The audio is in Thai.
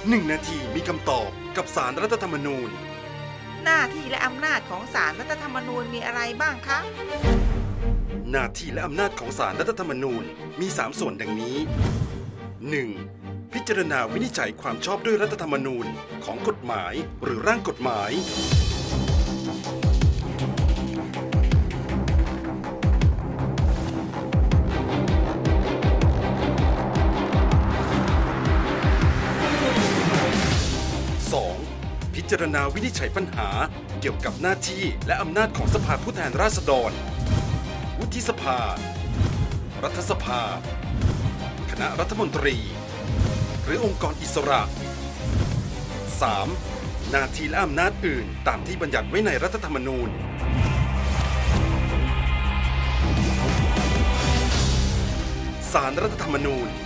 1 นาทีมีคำตอบกับศาลรัฐธรรมนูญหน้าที่และอำนาจของศาลรัฐธรรมนูญมีอะไรบ้างคะหน้าที่และอำนาจของศาลรัฐธรรมนูญมี 3 ส่วนดังนี้ 1. พิจารณาวินิจฉัยความชอบด้วยรัฐธรรมนูญของกฎหมายหรือร่างกฎหมาย 2. พิจารณาวินิจฉัยปัญหาเกี่ยวกับหน้าที่และอำนาจของสภาผู้แทนราษฎรวุฒิสภารัฐสภาคณะรัฐมนตรีหรือองค์กรอิสระ 3. หน้าที่และอำนาจอื่นตามที่บัญญัติไว้ในรัฐธรรมนูญศาลรัฐธรรมนูญ